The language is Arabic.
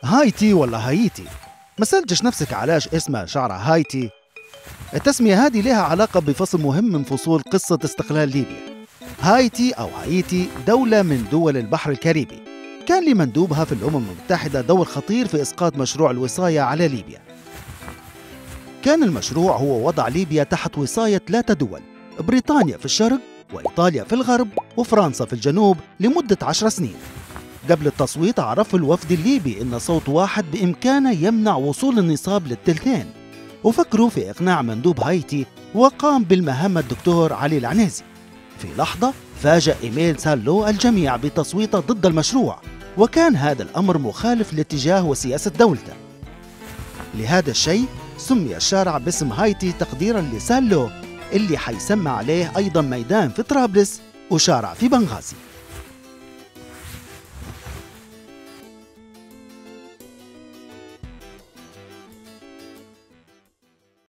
هايتي ولا هايتي؟ ما سألتش نفسك علاش اسمها شعرها هايتي؟ التسمية هذه لها علاقة بفصل مهم من فصول قصة استقلال ليبيا. هايتي أو هايتي دولة من دول البحر الكاريبي، كان لمندوبها في الأمم المتحدة دور خطير في إسقاط مشروع الوصاية على ليبيا. كان المشروع هو وضع ليبيا تحت وصاية 3 دول، بريطانيا في الشرق وإيطاليا في الغرب وفرنسا في الجنوب لمدة 10 سنين. قبل التصويت عرف الوفد الليبي أن صوت واحد بإمكانه يمنع وصول النصاب للثلثين، وفكروا في إقناع مندوب هايتي وقام بالمهمة الدكتور علي العنازي. في لحظة فاجأ إيميل سالو الجميع بتصويته ضد المشروع، وكان هذا الأمر مخالف لاتجاه وسياسة دولته. لهذا الشيء سمي الشارع باسم هايتي تقديرا لسالو، اللي حيسمى عليه أيضا ميدان في طرابلس وشارع في بنغازي.